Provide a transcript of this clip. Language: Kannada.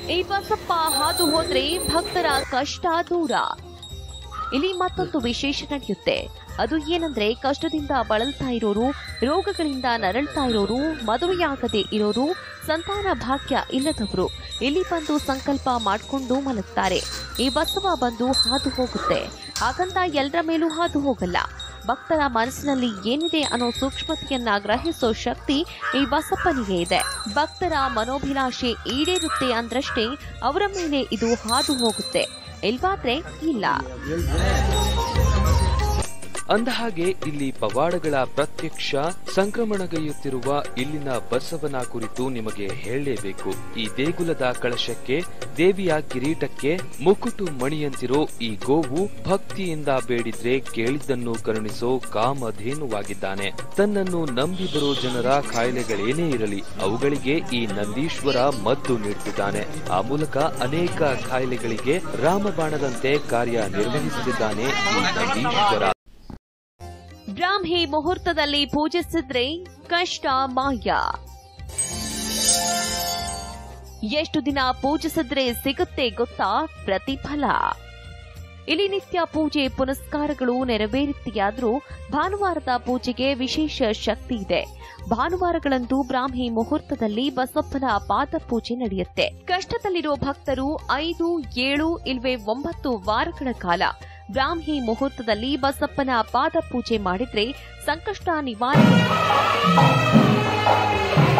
ಈ ಬಸಪ್ಪ ಹಾದು ಹೋದ್ರೆ ಭಕ್ತರ ಕಷ್ಟ ದೂರ. ಇಲ್ಲಿ ಮತ್ತೊಂದು ವಿಶೇಷ ನಡೆಯುತ್ತೆ. ಅದು ಏನಂದ್ರೆ, ಕಷ್ಟದಿಂದ ಬಳಲ್ತಾ ಇರೋರು, ರೋಗಗಳಿಂದ ನರಳ್ತಾ ಇರೋರು, ಮದುವೆಯಾಗದೆ ಇರೋರು, ಸಂತಾನ ಭಾಗ್ಯ ಇಲ್ಲದವರು ಇಲ್ಲಿ ಬಂದು ಸಂಕಲ್ಪ ಮಾಡಿಕೊಂಡು ಮಲಗ್ತಾರೆ. ಈ ಬಸವ ಬಂದು ಹಾದು ಹೋಗುತ್ತೆ. ಹಾಗಂತ ಎಲ್ಲರ ಮೇಲೂ ಹಾದು ಹೋಗಲ್ಲ. ಭಕ್ತರ ಮನಸ್ಸಿನಲ್ಲಿ ಏನಿದೆ ಅನ್ನೋ ಸೂಕ್ಷ್ಮತೆಯನ್ನ ಗ್ರಹಿಸೋ ಶಕ್ತಿ ಈ ಬಸಪ್ಪನಿಗೆ ಇದೆ. ಭಕ್ತರ ಮನೋಭಿಲಾಷೆ ಈಡೇರುತ್ತೆ ಅಂದ್ರಷ್ಟೇ ಅವರ ಮೇಲೆ ಇದು ಹಾದು ಹೋಗುತ್ತೆ, ಇಲ್ವಾದ್ರೆ ಇಲ್ಲ. ಅಂದಹಾಗೆ ಇಲ್ಲಿ ಪವಾಡಗಳ ಪ್ರತ್ಯಕ್ಷ ಸಂಕ್ರಮಣಗೈಯುತ್ತಿರುವ ಇಲ್ಲಿನ ಬಸವನ ಕುರಿತು ನಿಮಗೆ ಹೇಳಲೇಬೇಕು. ಈ ದೇಗುಲದ ಕಳಶಕ್ಕೆ, ದೇವಿಯ ಕಿರೀಟಕ್ಕೆ ಮುಕುಟು ಮಣಿಯಂತಿರೋ ಈ ಗೋವು ಭಕ್ತಿಯಿಂದ ಬೇಡಿದ್ರೆ ಕೇಳಿದ್ದನ್ನು ಕರುಣಿಸೋ ಕಾಮಧೇನುವಾಗಿದ್ದಾನೆ. ತನ್ನನ್ನು ನಂಬಿ ಬರೋ ಜನರ ಕಾಯಿಲೆಗಳೇನೇ ಇರಲಿ ಅವುಗಳಿಗೆ ಈ ನಂದೀಶ್ವರ ಮದ್ದು ನೀಡುತ್ತಿದ್ದಾನೆ. ಆ ಮೂಲಕ ಅನೇಕ ಕಾಯಿಲೆಗಳಿಗೆ ರಾಮಬಾಣದಂತೆ ಕಾರ್ಯ ನಿರ್ವಹಿಸುತ್ತಿದ್ದಾನೆ ಈ ನಂದೀಶ್ವರ. ಬ್ರಾಹ್ಮಿ ಮುಹೂರ್ತದಲ್ಲಿ ಪೂಜಿಸಿದ್ರೆ ಕಷ್ಟ ಮಾಯ. ಎಷ್ಟು ದಿನ ಪೂಜಿಸಿದ್ರೆ ಸಿಗುತ್ತೆ ಗೊತ್ತಾ ಪ್ರತಿಫಲ? ಇಲ್ಲಿ ನಿತ್ಯ ಪೂಜೆ ಪುನಸ್ಕಾರಗಳು ನೆರವೇರುತ್ತೆಯಾದ್ರೂ ಭಾನುವಾರದ ಪೂಜೆಗೆ ವಿಶೇಷ ಶಕ್ತಿ ಇದೆ. ಭಾನುವಾರಗಳಂದು ಬ್ರಾಹ್ಮಿ ಮುಹೂರ್ತದಲ್ಲಿ ಬಸಪ್ಪನ ಪಾದ ಪೂಜೆ ನಡೆಯುತ್ತೆ. ಕಷ್ಟದಲ್ಲಿರೋ ಭಕ್ತರು 5, 7 ಇಲ್ವೇ 9 ವಾರಗಳ ಕಾಲ ಬ್ರಾಹ್ಮಿ ಮುಹೂರ್ತದಲ್ಲಿ ಬಸಪ್ಪನ ಪಾದ ಪೂಜೆ ಮಾಡಿದ್ರೆ ಸಂಕಷ್ಟ ನಿವಾರಣೆ.